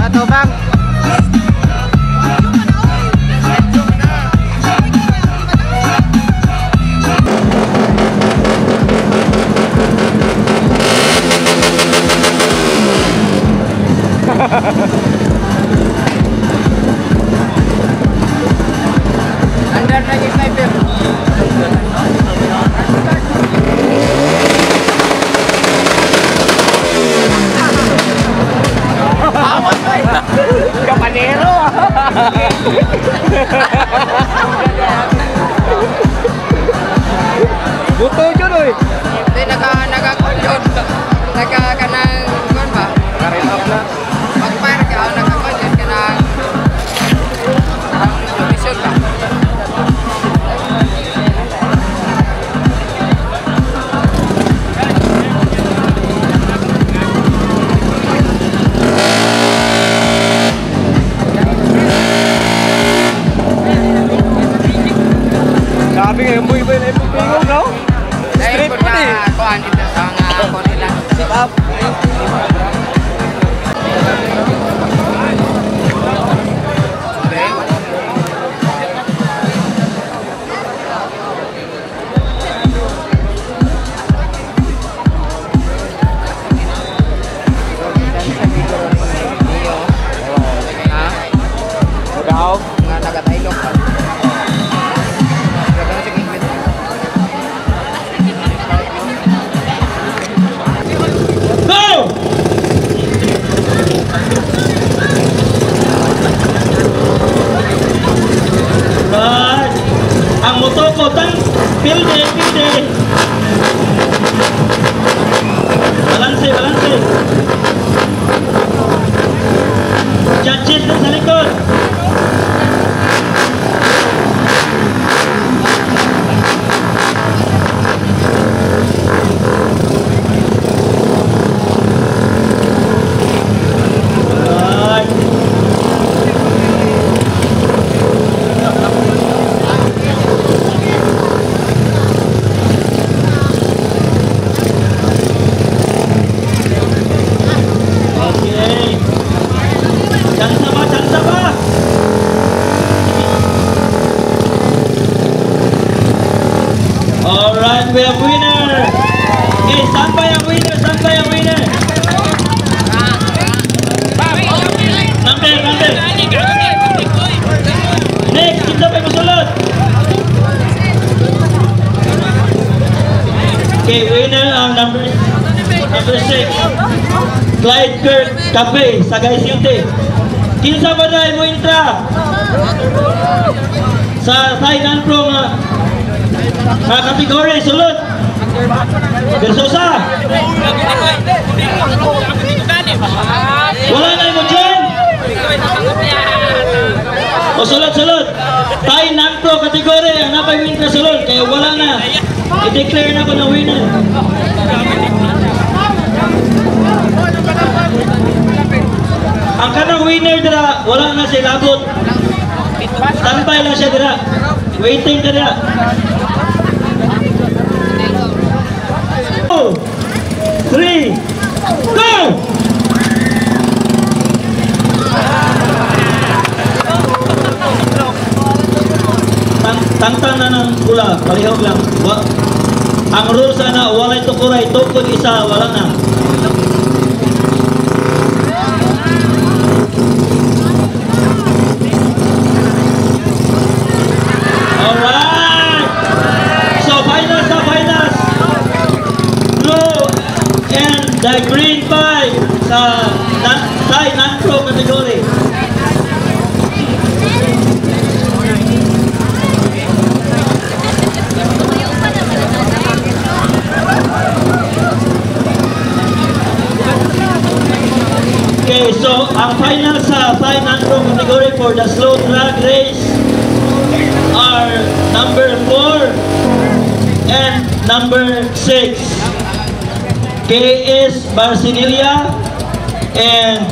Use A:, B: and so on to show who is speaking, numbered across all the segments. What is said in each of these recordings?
A: katubang. Andar lagi sniper. Kapanero. Buto jud oi. Di naka-konjod. Naka-kanang kon ba? Karin off na. Magpire ka naka-konjod kanang mission ba? Sabi nga yung buhay na ipupingong, no? Straight po eh. Kuhaan dito sa mga konila. Sit up. Nga nagataylok pa.
B: Ang motor ko tang pilde. Balance. Judges sa likod. Alright, we have winner. Okay, standby ang winner. Number. Next, kita pa masulot. Okay, winner ang number 6. Clyde Kirk Cafe, Sagay City. Kinsa ba na mo intra? Sa Thailand Pro kategori sulod. Bersosa. Wala na mo dyan. O sulod. Thai non-pro kategori ang napay-win ka sulod. Kaya wala na. I-declare na ko na winner. Ang kanang winner dira, wala na siya labot. Standby lang siya dira. Waiting ka dira. 3, go! Tangtang na ng pula, palihog lang. Ang rules na walay tukuray, tukod isa, wala na. Alright! So finals. Blue and the green 5 sa Thai non-pro category. Okay, so ang final sa Thai non-pro category for the slow drag race are number 4 and number 6. KS Barcinilia and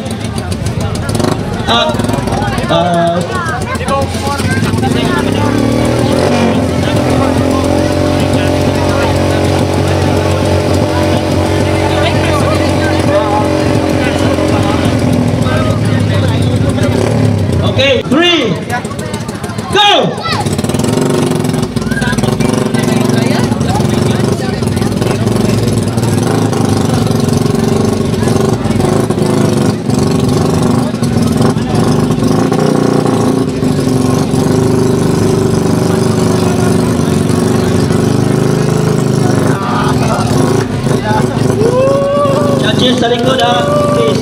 B: Okay, 3, go! Judges sa likod ha, please.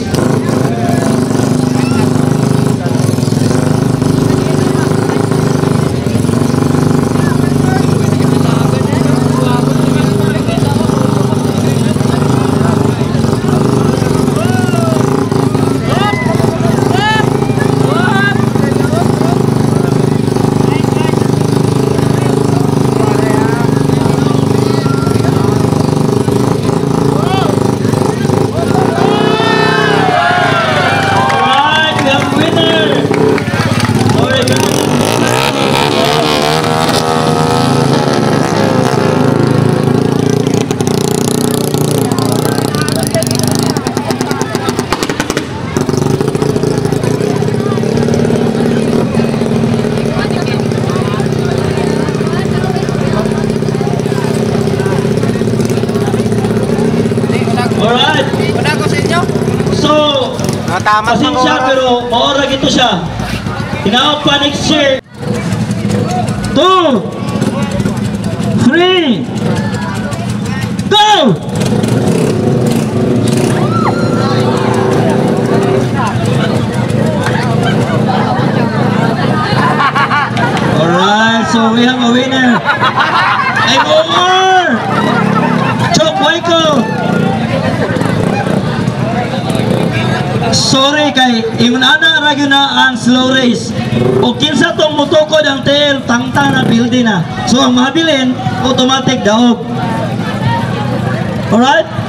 B: Alright.
A: Una ko sa inyo.
B: So, pasensya pero maorag ito siya. Hinaot pa next year. 2, 3, go! Alright, so we have a winner. I'm over! Chok Waiko! Sorry kay imnana ragyo na ang slow race. O kinsa tong mutukod ang tail tangtang na building na. So ang mabilin automatic daog. Alright?